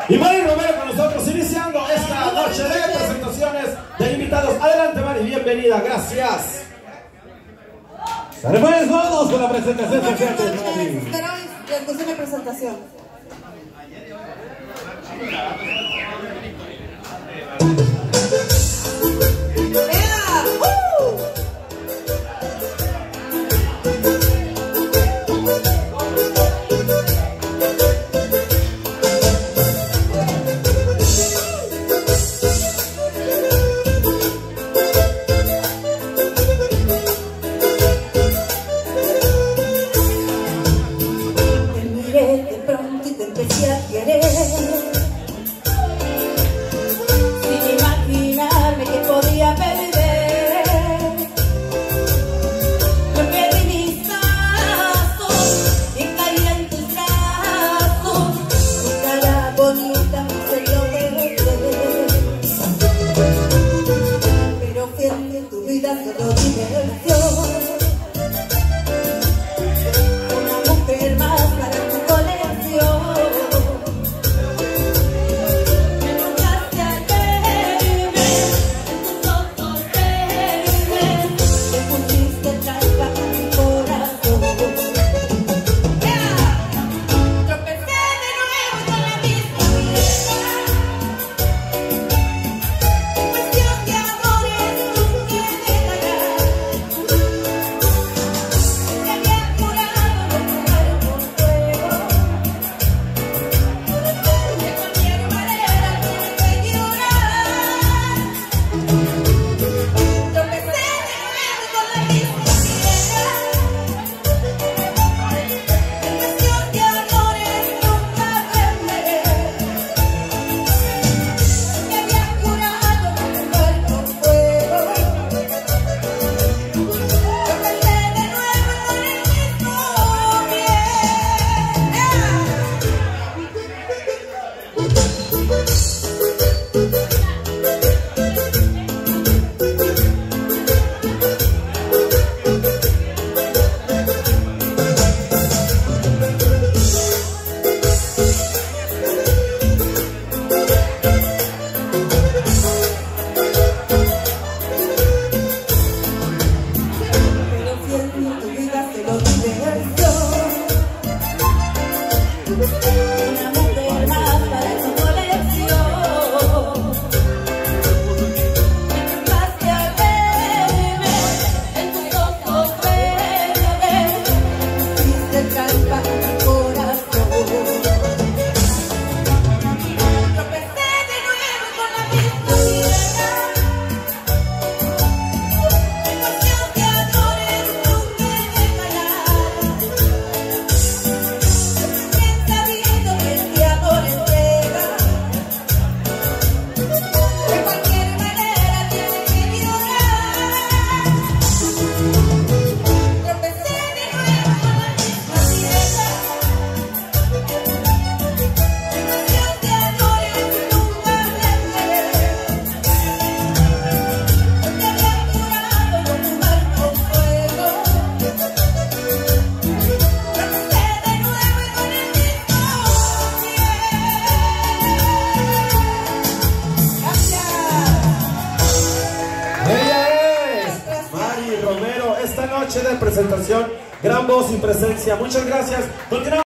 Y Mari Romero con nosotros, iniciando esta noche de presentaciones de invitados. Adelante, Mari, bienvenida, gracias. Sale pues, vamos con la presentación especial de Mari. Esperamos la cuestión de presentación. De pronto y te empecé a querer, sin imaginarme que podía perder. Yo perdí mis brazos y caí en tus brazos. Tu cara bonita me hizo enloquecer, pero fiel que tu vida solo diversión. Una mujer más para tu colección. Me empezaste a verme en tus ojos verdes, hiciste trampa en mi corazón. Tropecé de nuevo con la misma piedra. En cuestión de amores nunca me dejarás. Romero, esta noche de presentación, gran voz y presencia. Muchas gracias. Continuamos.